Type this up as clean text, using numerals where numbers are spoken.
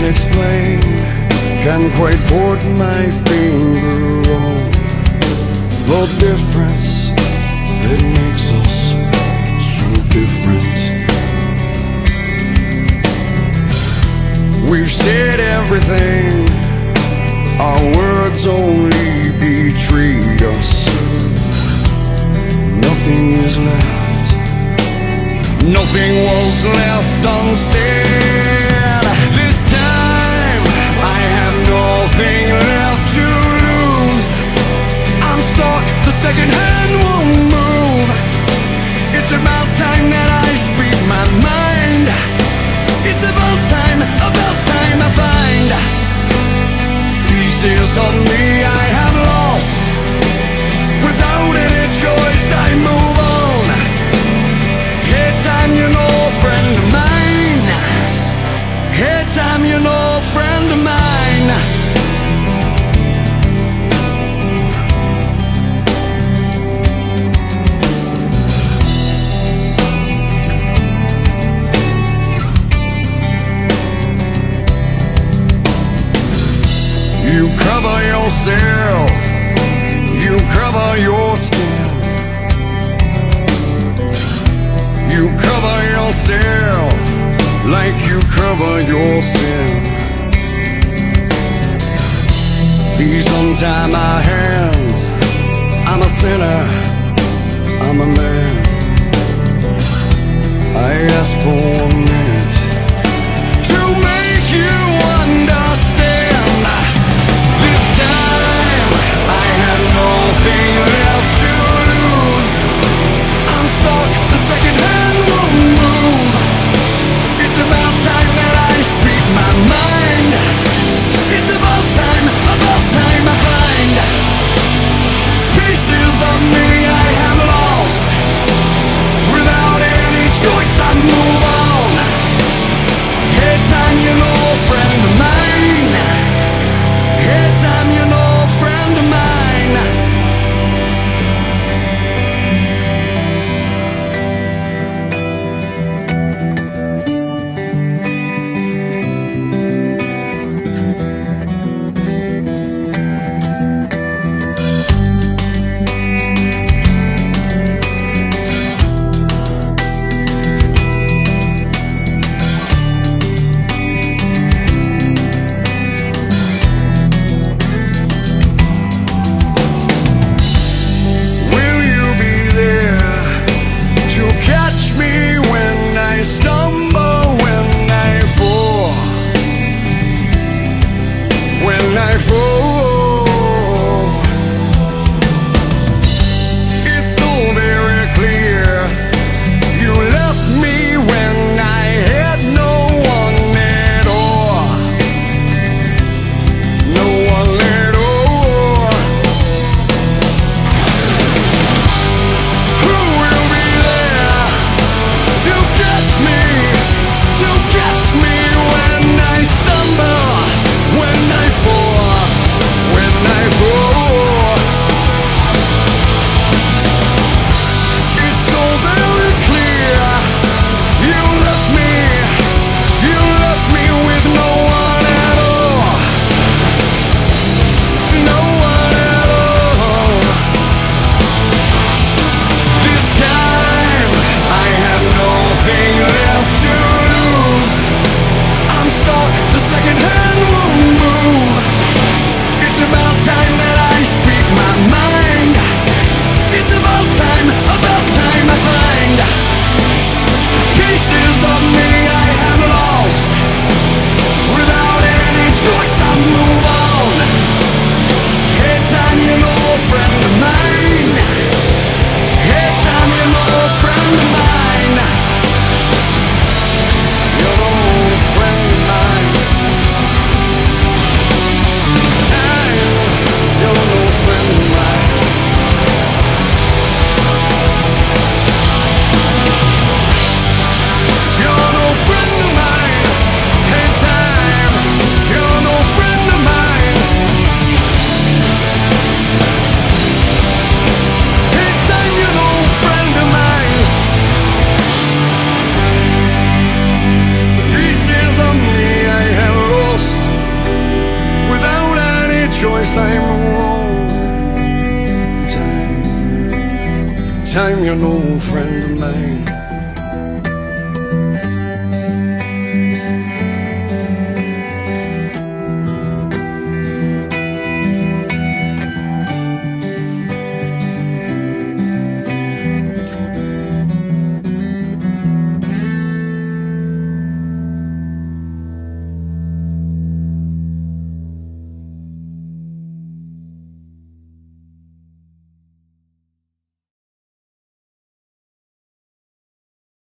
explain, can't quite put my finger on the difference that makes us so different. We've said everything, our words only betrayed us. Nothing is left, nothing was left unsaid. This time I have nothing left to lose. I'm stuck, the second hand won't move. It's about time that I speak my mind. It's about time I find pieces of me I have lost. Without any choice I move on. Hey time, you know, friend of mine. Hey time, you know, friend of mine. You cover yourself, you cover your skin. You cover yourself like you cover your sin. Please untie my hands, I'm a sinner, I'm a man. I ask for 1 minute to make you understand. This time I have nothing left to lose. I'm stuck, the second hand won't move. It's about time that I speak my mind. It's about time I find pieces of me I have lost. Without any choice I move on. Hey time, you know, friend of mine. Hey time, you know, friend of mine. time you're no friend of mine.